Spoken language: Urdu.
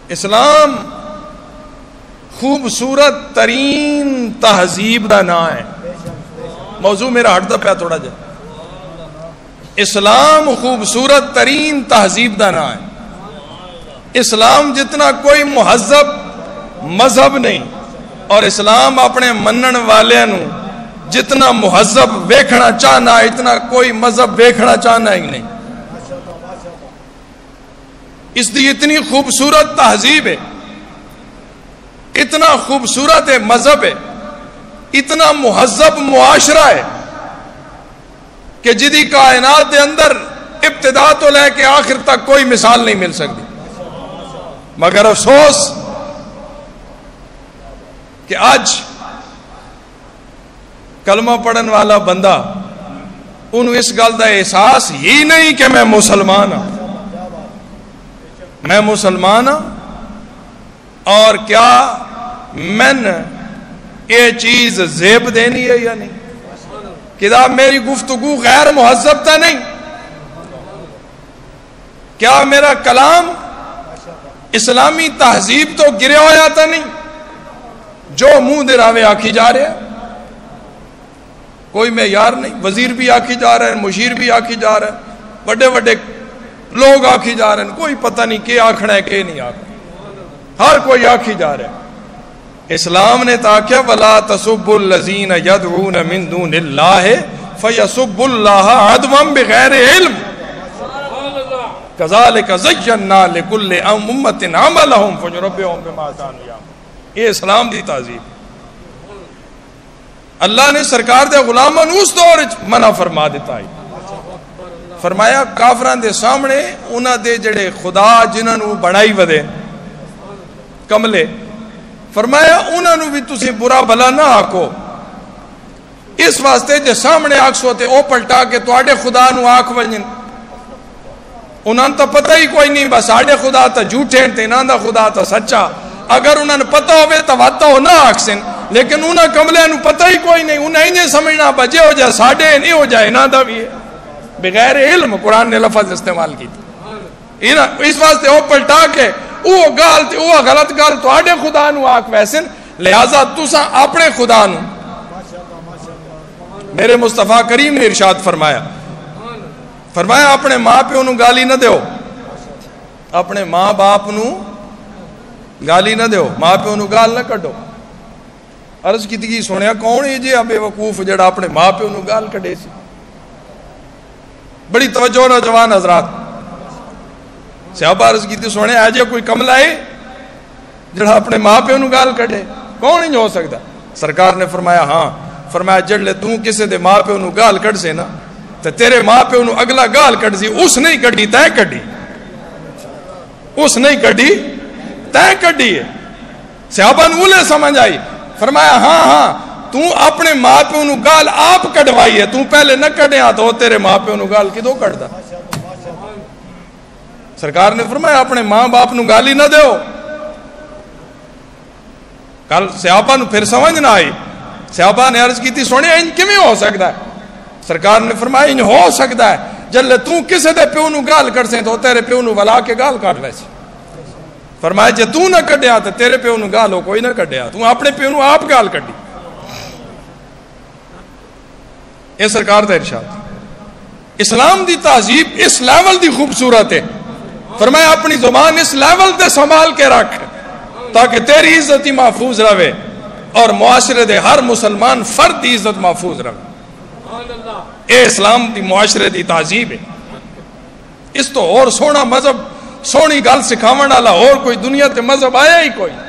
اسلام خوبصورت ترین تہذیب دا نام ہے. موضوع میرا ہٹتا پیا تھوڑا جا. اسلام خوبصورت ترین تہذیب دا نام ہے. اسلام جتنا کوئی مہذب مذہب نہیں، اور اسلام اپنے منن والے نو جتنا مہذب ویکھنا چاہنا اتنا کوئی مذہب ویکھنا چاہنا ہی نہیں. اس دی اتنی خوبصورت تہذیب ہے، اتنا خوبصورت مذہب ہے، اتنا مہذب معاشرہ ہے کہ جدی کائنات دے اندر ابتدا تو لے کے آخر تک کوئی مثال نہیں مل سکتی. مگر افسوس کہ آج کلمہ پڑھن والا بندہ انہوں اس گل دا احساس ہی نہیں کہ میں مسلمان ہوں. میں مسلمان ہوں اور کیا میں یہ چیز زیب دینی ہے یا نہیں؟ کیا میری گفتگو غیر مہذب تا نہیں؟ کیا میرا کلام اسلامی تہذیب تو گریا ہوا تا نہیں؟ جو منہ دے راوے آکھی جا رہے ہیں، کوئی معیار نہیں. وزیر بھی آکھی جا رہے ہیں، مشیر بھی آکھی جا رہے ہیں، بڑے بڑے لوگ آکھی جا رہے ہیں، کوئی پتہ نہیں کہ آکھنا ہے کہ نہیں آکھنا، ہر کوئی آکھی جا رہے ہیں. اسلام نے تاکہ وَلَا تَسُبُّ الَّذِينَ يَدْعُونَ مِن دُونِ اللَّهِ فَيَسُبُّ اللَّهَ عَدْوًا بِغَيْرِ عِلْمٍ كَذَلِكَ زَيَّنَّا لِكُلِّ أُمَّةٍ عَمَلَهُمْ فَنُنَبِّئُهُم بِمَا كَانُوا يَعْمَلُونَ. یہ اسلام دی تہذیب. اللہ نے سرکار دے غلاماں نوں اس دور منع فرما دیتا ہے. فرمایا کافران دے سامنے انہاں دے جڑے خدا جنہاں نوں بنائی ودے کملے، فرمایا انہاں نوں بھی تسی برا بھلا نہ آکھو. اس واسطے جے سامنے آکھسو تے او پلٹا کے تواڈے خدا نوں آکھ ونجن. انہاں تو پتہ ہی کوئی نہیں، بس ساڈے خدا تا جھوٹے تے انہاں دا خدا تا سچا. اگر انہاں نے پتہ ہوئے تو واتہ ہو نہ آکھسن، لیکن انہاں کملے نوں پتہ ہی کوئی نہیں. انہاں ہی نہیں سمجھنا بجے ہو جائے ساڈے نہیں ہو جائے انہاں دا بھی ہے. بغیر علم قرآن نے لفظ استعمال کی. اس واسطے وہ پلٹا کے وہ گال تے وہ غلط گال تواڈے خدا نو آکھ ویسن، لہذا تساں اپنے خدا نو. میرے مصطفیٰ کریم نے ارشاد فرمایا اپنے ماں پیو نو گالی نہ دیو، اپنے ماں باپ نو گالی نہ دیو، ماں پیو نو گال نہ کڈو. عرض کی تھی سنیا کون ہے جی بے وقوف جڑا اپنے ماں پیو نو گال کڈے سی؟ بڑی توجہ نوجوان حضرات. صحابہ عرض کی تھی سونے آجے کوئی کملا ہے جڑا اپنے ماں پیو نو گال کڈے؟ کون نہیں ہو سکتا؟ سرکار نے فرمایا ہاں. فرمایا جڑلے تو کسے دے ماں پیو نو گال کڈ سے نا تے تیرے ماں پیو نو اگلا گال کڈ سی، اس نہیں کڈی تے کڈی، اس نہیں کڈی تے کڈی ہے. صحابہ نو لے سمجھ آئی. فرمایا ہاں تو اپنے ماں پیو نو گال آپ کڈوائی ہے، تو پہلے نہ کڈیا تو تیرے ماں پیو نو گال کدوں کڈدا؟ سرکار نے فرمایا اپنے ماں باپ نو گالی نہ دیو. کل صحابہ نو پھر سمجھ نہ آئی. صحابہ نے عرض کی تھی سونے انج کیویں ہو سکتا ہے؟ سرکار نے فرمایا انج ہو سکتا ہے جلے تو کسے دے پیو نو گال کر سے تو تیرے پیو نو ولا کے گال کاٹ ویسے. فرمایا جے تو نہ کڈیا تے تیرے پیو نو گال ہو کوئی نہ کڈیا، تو اپنے پیو نو آپ گال کڈی. یہ سرکار دا ارشاد. اسلام دی تہذیب اس لیول دی خوبصورت ہے. فرمایا اپنی زبان اس لیول تے سنبھال کے رکھ تاکہ تیری عزت ہی محفوظ رہے اور معاشرے دے ہر مسلمان فرد دی عزت محفوظ رہے. اے اسلام دی معاشرے دی تہذیب ہے. اس تو اور سونا مذہب سونی گل سکھاون والا اور کوئی دنیا تے مذہب آیا ہی کوئی.